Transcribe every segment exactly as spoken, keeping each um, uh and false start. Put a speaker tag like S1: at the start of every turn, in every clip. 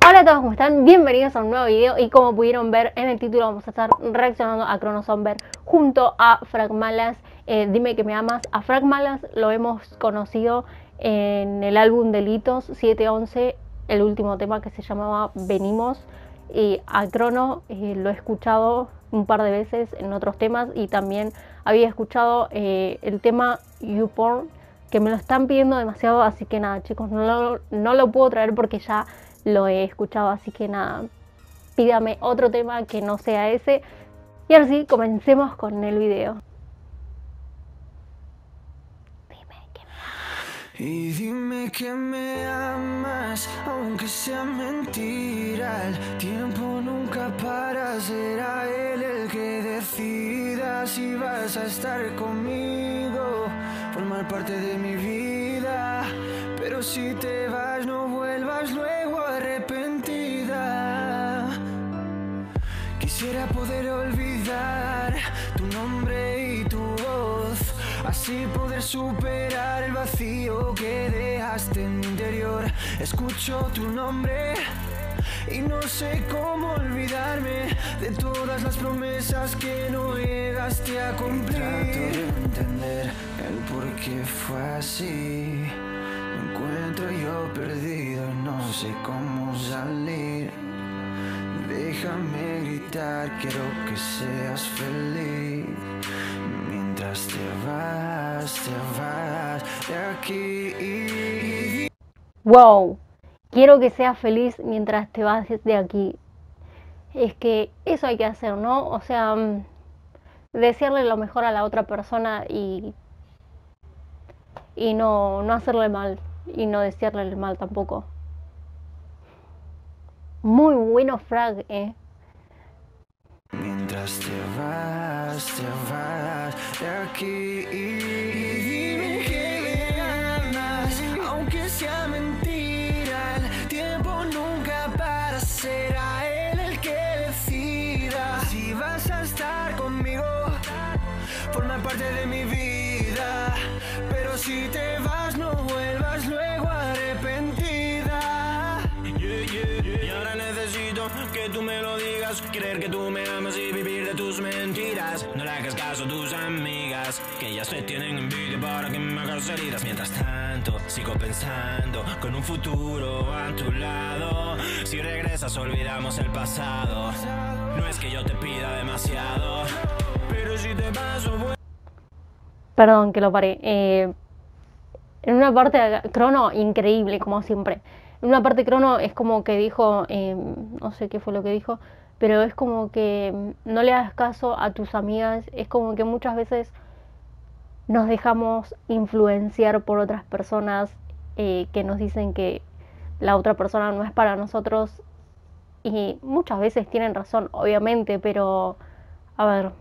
S1: Hola a todos, ¿cómo están? Bienvenidos a un nuevo video y como pudieron ver en el título vamos a estar reaccionando a Chronosomber junto a Fragmalas. eh, Dime que me amas. A Fragmalas lo hemos conocido en el álbum Delitos siete once, el último tema que se llamaba Venimos, y a Crono eh, lo he escuchado un par de veces en otros temas y también había escuchado eh, el tema YouPorn, que me lo están pidiendo demasiado, así que nada chicos, no lo, no lo puedo traer porque ya lo he escuchado, así que nada, pídame otro tema que no sea ese. Y ahora sí, comencemos con el video. Dime que me amas.
S2: Y dime que me amas, aunque sea mentira. El tiempo nunca para, será él el que decida si vas a estar conmigo, formar parte de mi vida. Pero si te vas no vuelvas luego arrepentida. Quisiera poder olvidar tu nombre y tu voz, así poder superar el vacío que dejaste en mi interior. Escucho tu nombre y no sé cómo olvidarme de todas las promesas que no llegaste a cumplir. Trato de entender el por qué fue así. Me encuentro yo perdido y no sé cómo salir. Déjame gritar, quiero que seas feliz. Mientras te vas, te vas de aquí.
S1: Wow, quiero que seas feliz mientras te vas de aquí. Es que eso hay que hacer, ¿no? O sea, desearle lo mejor a la otra persona y, y no, no hacerle mal. Y no desearle el mal tampoco. Muy bueno Frag, eh.
S2: Mientras te vas, te vas de aquí. Dime que me amas, aunque sea mentira. El tiempo nunca para, será él el que decida si vas a estar conmigo, formar parte de mi vida. Pero si te vas no vuelvas luego arrepentida. Yeah, yeah, yeah. Y ahora necesito que tú me lo digas, creer que tú me amas y vivir de tus mentiras. No le hagas caso a tus amigas, que ellas te tienen envidia para que me hagas heridas. Mientras tanto sigo pensando con un futuro a tu lado. Si regresas olvidamos el pasado. No es que yo te pida demasiado, pero si te paso bueno.
S1: Perdón que lo paré. Eh, en una parte de Crono, increíble, como siempre. En una parte Crono es como que dijo, eh, no sé qué fue lo que dijo, pero es como que no le hagas caso a tus amigas. Es como que muchas veces nos dejamos influenciar por otras personas eh, que nos dicen que la otra persona no es para nosotros. Y muchas veces tienen razón, obviamente, pero a ver,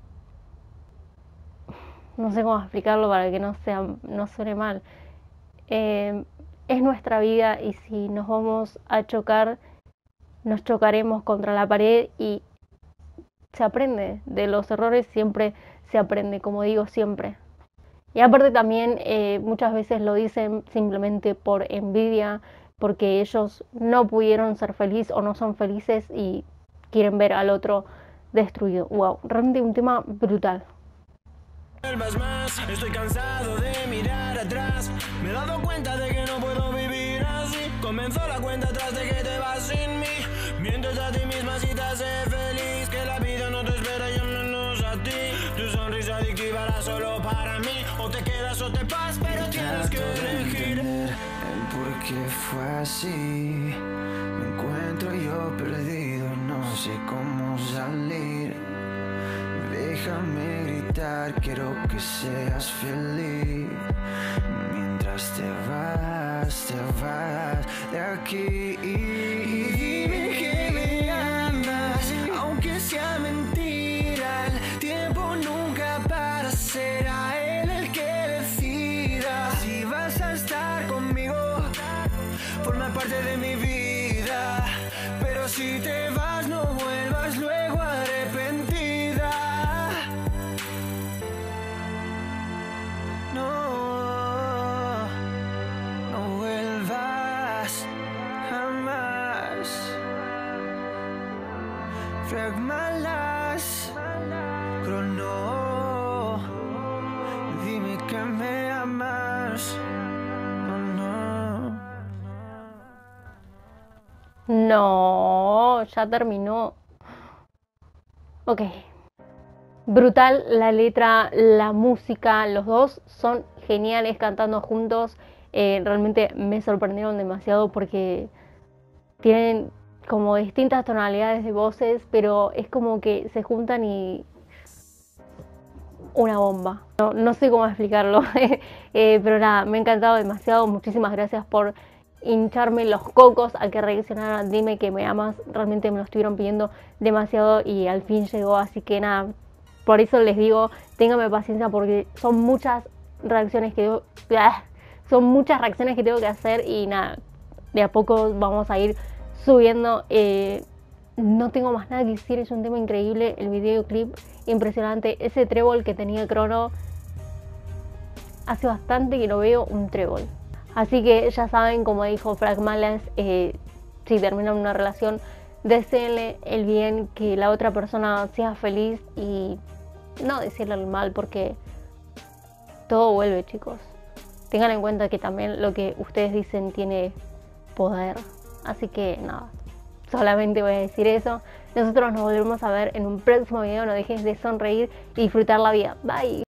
S1: no sé cómo explicarlo para que no sea, no suene mal. Eh, es nuestra vida y si nos vamos a chocar, nos chocaremos contra la pared y se aprende. De los errores siempre se aprende, como digo siempre. Y aparte también eh, muchas veces lo dicen simplemente por envidia, porque ellos no pudieron ser felices o no son felices y quieren ver al otro destruido. Wow, realmente un tema brutal.
S2: Más, estoy cansado de mirar atrás. Me he dado cuenta de que no puedo vivir así. Comenzó la cuenta atrás de que te vas sin mí. Miéntate a ti misma si te hace feliz. Que la vida no te espera, llámanos a ti. Tu sonrisa adictiva era solo para mí. O te quedas o te vas, pero tienes que elegir. El por qué fue así. Me encuentro yo perdido, no sé cómo salir. Déjame gritar, quiero que seas feliz. Mientras te vas, te vas de aquí. Dime que me amas, aunque sea mentira. El tiempo nunca para, será él el que decida si vas a estar conmigo, formar parte de mi vida. Pero si te vas no vuelvas luego arrepentida. No, no vuelvas jamás. Frag Malas, Crono, dime que me amas. No, no.
S1: No, ya terminó. Ok. Brutal la letra, la música, los dos son geniales cantando juntos. Eh, realmente me sorprendieron demasiado porque tienen como distintas tonalidades de voces, pero es como que se juntan y una bomba. No, no sé cómo explicarlo, eh, pero nada, me ha encantado demasiado. Muchísimas gracias por hincharme los cocos a que reaccionaran. Dime que me amas, realmente me lo estuvieron pidiendo demasiado y al fin llegó, así que nada, por eso les digo, ténganme paciencia porque son muchas reacciones que debo, ¡ah! son muchas reacciones que tengo que hacer y nada, de a poco vamos a ir subiendo. Eh, no tengo más nada que decir, es un tema increíble, el videoclip impresionante, ese trébol que tenía Crono, hace bastante que no veo un trébol. Así que ya saben, como dijo Frag Malas, eh, si terminan una relación, deseenle el bien, que la otra persona sea feliz y no decirle el mal, porque todo vuelve, chicos. Tengan en cuenta que también lo que ustedes dicen tiene poder. Así que nada, solamente voy a decir eso. Nosotros nos volvemos a ver en un próximo video. No dejes de sonreír y disfrutar la vida. Bye.